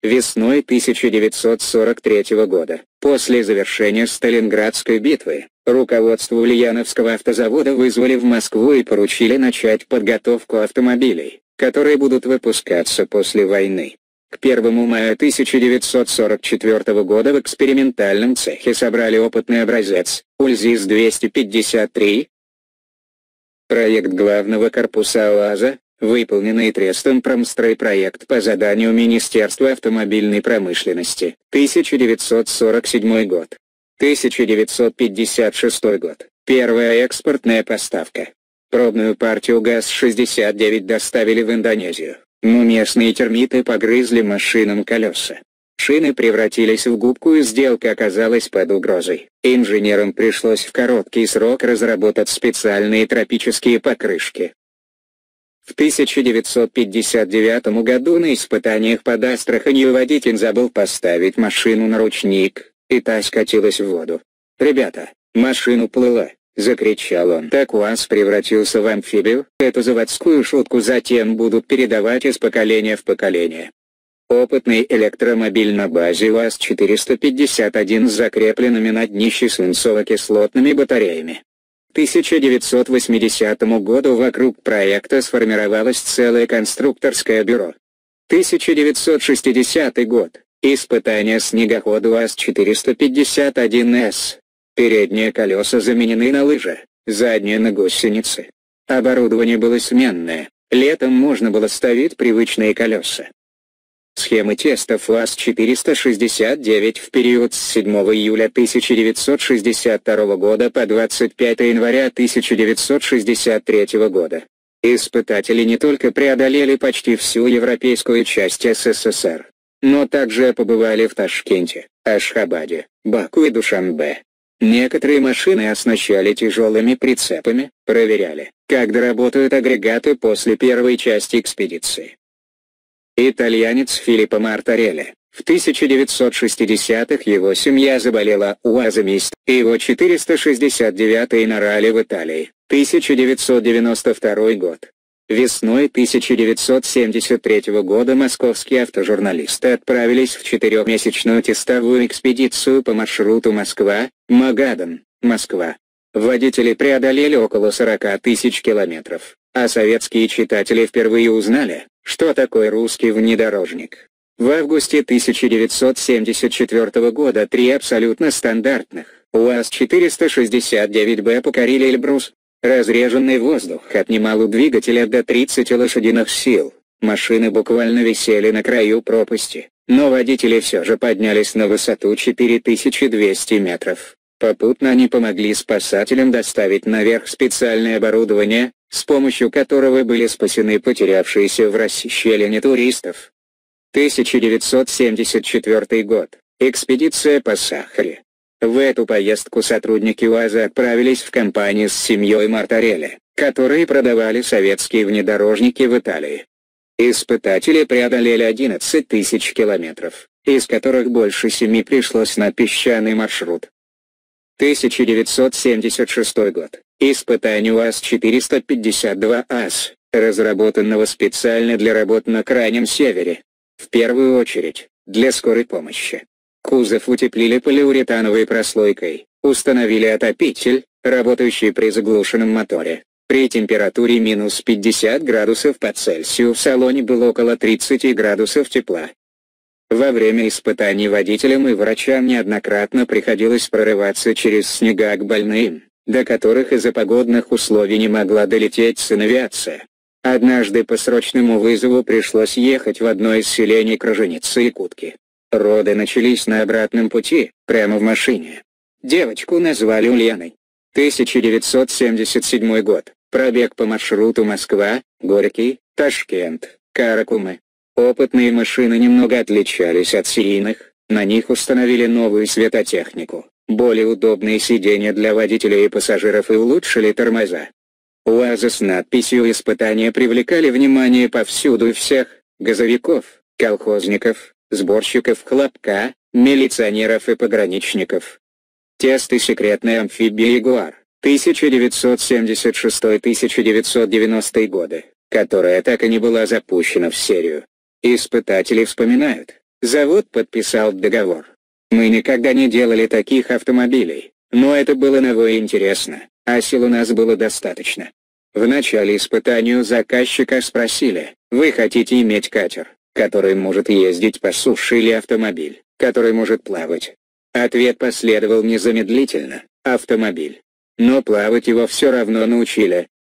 Весной 1943 года, после завершения Сталинградской битвы, руководство Ульяновского автозавода вызвали в Москву и поручили начать подготовку автомобилей, которые будут выпускаться после войны. К 1 мая 1944 года в экспериментальном цехе собрали опытный образец УЛЗИС-253. Проект главного корпуса УАЗа, выполненный Трестом Промстройпроект по заданию Министерства автомобильной промышленности, 1947 год. 1956 год. Первая экспортная поставка. Пробную партию ГАЗ-69 доставили в Индонезию, но местные термиты погрызли машинам колеса. Шины превратились в губку и сделка оказалась под угрозой. Инженерам пришлось в короткий срок разработать специальные тропические покрышки. В 1959 году на испытаниях под Астраханью водитель забыл поставить машину на ручник, и та скатилась в воду. «Ребята, машина уплыла!» — закричал он. Так УАЗ превратился в амфибию. Эту заводскую шутку затем будут передавать из поколения в поколение. Опытный электромобиль на базе УАЗ-451 с закрепленными на днище свинцово-кислотными батареями. К 1980 году вокруг проекта сформировалось целое конструкторское бюро. 1960 год. Испытания снегохода УАЗ-451С. Передние колеса заменены на лыжи, задние на гусеницы. Оборудование было сменное, летом можно было ставить привычные колеса. Схемы тестов УАЗ-469 в период с 7 июля 1962 года по 25 января 1963 года. Испытатели не только преодолели почти всю европейскую часть СССР, но также побывали в Ташкенте, Ашхабаде, Баку и Душанбе. Некоторые машины оснащали тяжелыми прицепами, проверяли, как доработают агрегаты после первой части экспедиции. Итальянец Филиппо Мартарелли. В 1960-х его семья заболела УАЗами, и его 469-й на ралли в Италии. 1992 год. Весной 1973 года московские автожурналисты отправились в 4-месячную тестовую экспедицию по маршруту Москва-Магадан, Москва. Водители преодолели около 40 тысяч километров, а советские читатели впервые узнали, что такое русский внедорожник. В августе 1974 года 3 абсолютно стандартных УАЗ-469Б покорили Эльбрус. Разреженный воздух отнимал у двигателя до 30 лошадиных сил. Машины буквально висели на краю пропасти, но водители все же поднялись на высоту 4200 метров. Попутно они помогли спасателям доставить наверх специальное оборудование, с помощью которого были спасены потерявшиеся в расщелине туристов. 1974 год. Экспедиция по Сахаре. В эту поездку сотрудники УАЗа отправились в компанию с семьей Мартарелли, которые продавали советские внедорожники в Италии. Испытатели преодолели 11 тысяч километров, из которых больше 7 пришлось на песчаный маршрут. 1976 год. Испытание УАЗ-452АС, разработанного специально для работ на Крайнем Севере. В первую очередь, для скорой помощи. Кузов утеплили полиуретановой прослойкой, установили отопитель, работающий при заглушенном моторе. При температуре минус 50 градусов по Цельсию в салоне было около 30 градусов тепла. Во время испытаний водителям и врачам неоднократно приходилось прорываться через снега к больным, до которых из-за погодных условий не могла долететь санавиация. Однажды по срочному вызову пришлось ехать в одно из селений Крыженицы-Якутки. Роды начались на обратном пути, прямо в машине. Девочку назвали Ульяной. 1977 год. Пробег по маршруту Москва, Горький, Ташкент, Каракумы. Опытные машины немного отличались от серийных, на них установили новую светотехнику, более удобные сиденья для водителей и пассажиров и улучшили тормоза. УАЗы с надписью «Испытания» привлекали внимание повсюду и всех: газовиков, колхозников, сборщиков хлопка, милиционеров и пограничников. Тесты секретной амфибии «Ягуар», 1976-1990 годы, которая так и не была запущена в серию. Испытатели вспоминают, Завод подписал договор. Мы никогда не делали таких автомобилей, но это было ново и интересно, а сил у нас было достаточно. В начале испытания у заказчика спросили: вы хотите иметь катер, который может ездить по суше, или автомобиль, который может плавать? Ответ последовал незамедлительно: автомобиль. Но плавать его все равно научили,